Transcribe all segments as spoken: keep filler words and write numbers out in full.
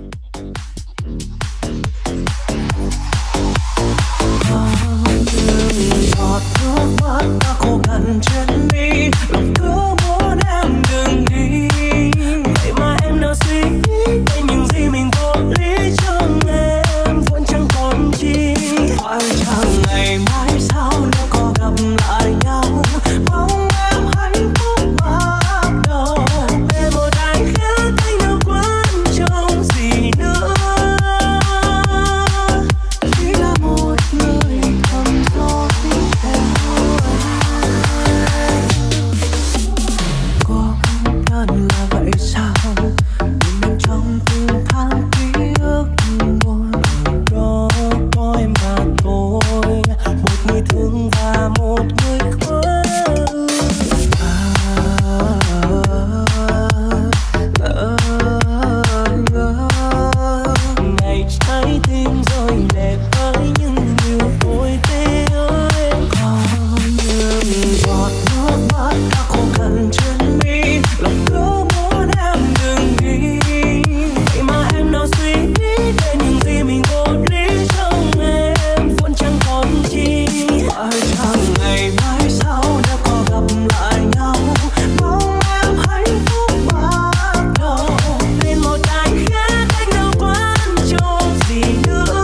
Giọt nước mắt đã khô cằn trên mi, lòng cứ muốn em đừng đi. Vậy mà em nào suy nghĩ về những gì mình vô lý trong em vẫn chẳng còn chi. Phải chăng ngày mai sau nếu có gặp lại nhau, mong em hạnh phúc bắt đầu. Về một anh khác anh đâu quan trọng gì nữa, chỉ là một người thầm gió theo anh. Có đơn là vậy sao, nhưng bên trong từng tháng ký ức buồn đó có em và tôi, một người thương và một người khóc. À, à, à, ngày trái tim rơi lệ với những điều tôi tiếc em. Có những giọt nước mắt đã khô cằn trên mi, lòng cứ muốn em đừng đi. Vậy mà em nào suy nghĩ về những gì mình vô lý trong em vẫn chẳng còn chi. Phải chăng ngày mai sau nếu có gặp lại nhau, mong em hạnh phúc bắt đầu. Bên một anh khác anh đâu quan trọng gì nữa,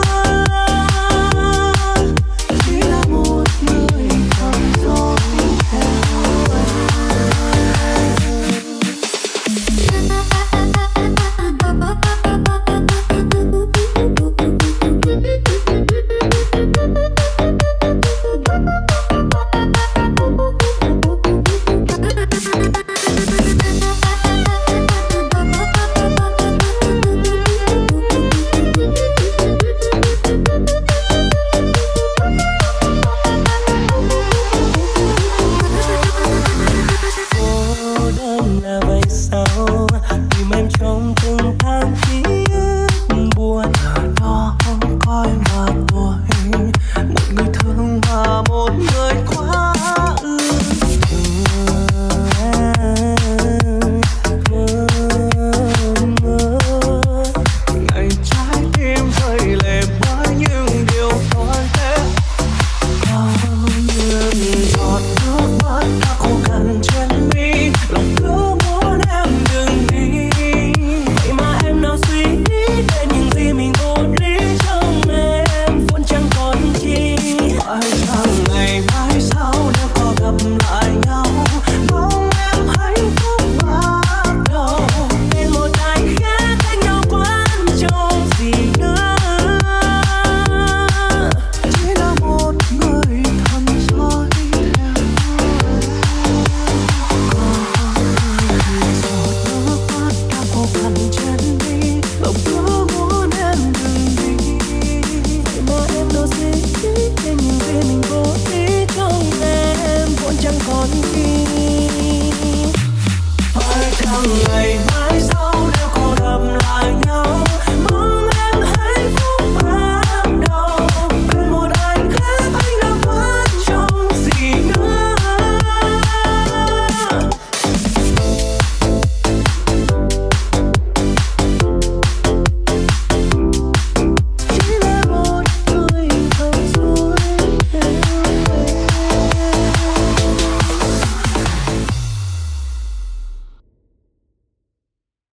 chỉ là một người thầm gió theo anh. Cô đơn là vậy sao, tìm em trong từng tháng